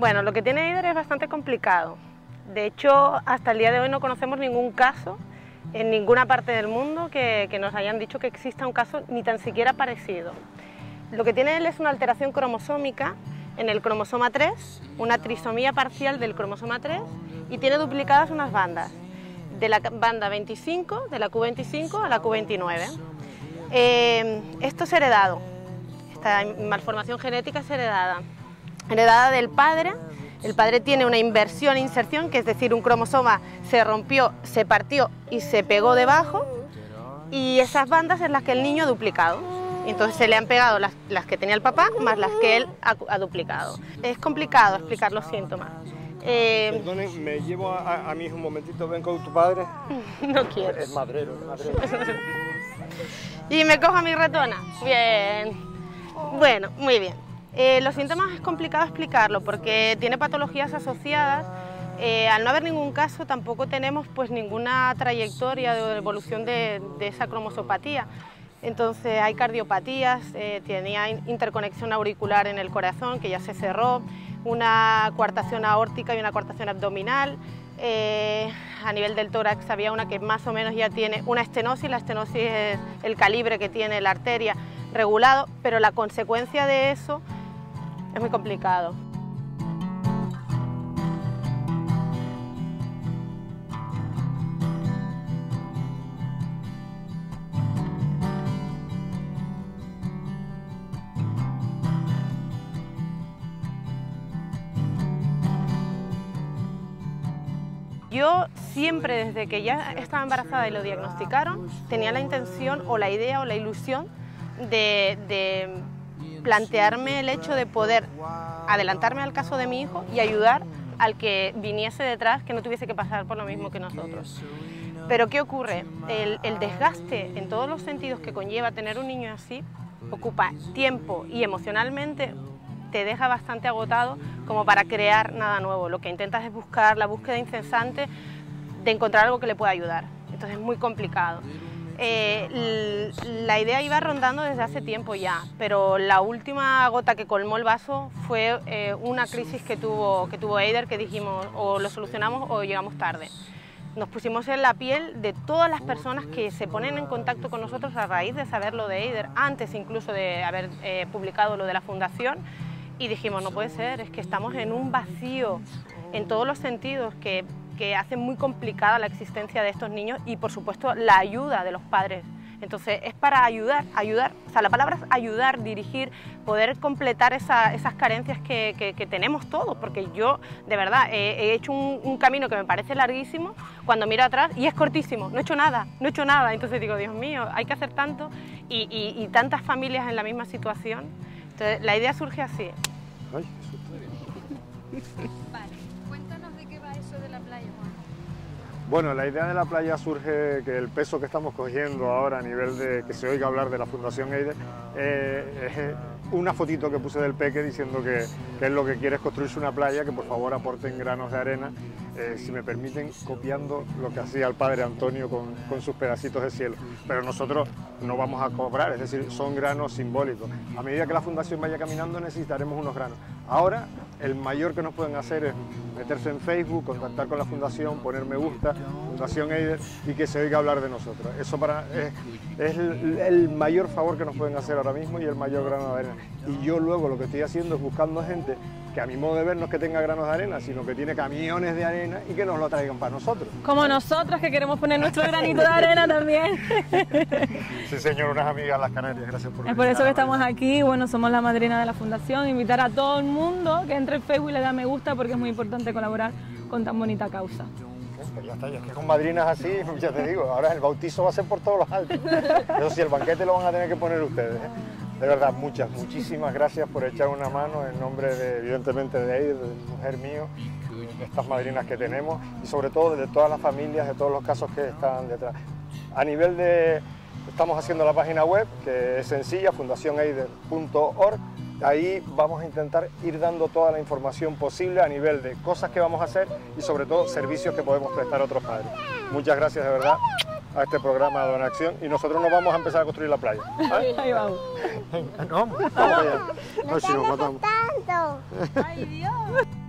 Bueno, lo que tiene Eider es bastante complicado. De hecho, hasta el día de hoy no conocemos ningún caso en ninguna parte del mundo que nos hayan dicho que exista un caso ni tan siquiera parecido. Lo que tiene él es una alteración cromosómica en el cromosoma 3, una trisomía parcial del cromosoma 3, y tiene duplicadas unas bandas, de la banda 25, de la Q25 a la Q29. Esto es heredado, esta malformación genética es heredada del padre. El padre tiene una inserción, que es decir, un cromosoma se rompió, se partió y se pegó debajo, y esas bandas es las que el niño ha duplicado. Entonces se le han pegado las que tenía el papá más las que él ha duplicado. Es complicado explicar los síntomas. Perdonen, me llevo a mi hijo un momentito, ven con tu padre. No quiero. Es madrero. Y me cojo a mi ratona. Bien. Bueno, muy bien. Los síntomas es complicado explicarlo porque tiene patologías asociadas. Al no haber ningún caso tampoco tenemos pues ninguna trayectoria de evolución de esa cromosopatía. Entonces hay cardiopatías, tenía interconexión auricular en el corazón que ya se cerró, una coartación aórtica y una coartación abdominal. A nivel del tórax había una que más o menos ya tiene una estenosis, la estenosis es el calibre que tiene la arteria regulado, pero la consecuencia de eso es muy complicado. Yo siempre, desde que ya estaba embarazada y lo diagnosticaron, tenía la intención o la idea o la ilusión de plantearme el hecho de poder adelantarme al caso de mi hijo y ayudar al que viniese detrás, que no tuviese que pasar por lo mismo que nosotros. Pero ¿qué ocurre? El desgaste en todos los sentidos que conlleva tener un niño así ocupa tiempo y emocionalmente te deja bastante agotado como para crear nada nuevo. Lo que intentas es buscar la búsqueda incesante de encontrar algo que le pueda ayudar. Entonces es muy complicado. La idea iba rondando desde hace tiempo ya, pero la última gota que colmó el vaso fue una crisis que tuvo Eider, que dijimos o lo solucionamos o llegamos tarde. Nos pusimos en la piel de todas las personas que se ponen en contacto con nosotros a raíz de saber lo de Eider, antes incluso de haber publicado lo de la fundación, y dijimos, no puede ser, es que estamos en un vacío en todos los sentidos que hace muy complicada la existencia de estos niños y por supuesto la ayuda de los padres. Entonces es para ayudar, o sea, la palabra es ayudar, dirigir, poder completar esas carencias que tenemos todos, porque yo de verdad he hecho un camino que me parece larguísimo cuando miro atrás y es cortísimo, no he hecho nada, entonces digo, Dios mío, hay que hacer tanto y tantas familias en la misma situación. Entonces la idea surge así. Ay, Vale, cuéntanos de qué va eso de la playa, Juan. bueno, la idea de la playa surge que el peso que estamos cogiendo ahora a nivel de que se oiga hablar de la Fundación Eider es una fotito que puse del peque diciendo que es lo que quiere es construirse una playa, que por favor aporten granos de arena, si me permiten, copiando lo que hacía el padre Antonio con sus pedacitos de cielo. Pero nosotros no vamos a cobrar, es decir, son granos simbólicos. A medida que la Fundación vaya caminando necesitaremos unos granos. Ahora, el mayor que nos pueden hacer es meterse en Facebook, contactar con la Fundación, poner me gusta, Fundación Eider, y que se oiga hablar de nosotros. Eso es el mayor favor que nos pueden hacer ahora mismo y el mayor grano de arena. Y yo luego lo que estoy haciendo es buscando gente que a mi modo de ver no es que tenga granos de arena, sino que tiene camiones de arena y que nos lo traigan para nosotros. Como nosotros que queremos poner nuestro granito de arena también. Sí, señor, unas amigas de las Canarias, gracias por venir. Es por eso que estamos aquí, bueno, somos la madrina de la fundación, invitar a todo el mundo que entre en Facebook y le da me gusta porque es muy importante colaborar con tan bonita causa. Pues ya está, ya es que con madrinas así, ya te digo, ahora el bautizo va a ser por todos los altos. Eso sí, el banquete lo van a tener que poner ustedes, ¿eh? De verdad, muchísimas gracias por echar una mano en nombre de, evidentemente, de Eider, de mi mujer mío, de estas madrinas que tenemos y sobre todo de todas las familias, de todos los casos que están detrás. A nivel de, estamos haciendo la página web, que es sencilla, fundacioneider.org. Ahí vamos a intentar ir dando toda la información posible a nivel de cosas que vamos a hacer y sobre todo servicios que podemos prestar a otros padres. Muchas gracias de verdad a este programa de Donaacción y nosotros nos vamos a empezar a construir la playa. ¿Vale? Ahí vamos. Vamos allá. No, si nos matamos. ¡Ay, Dios!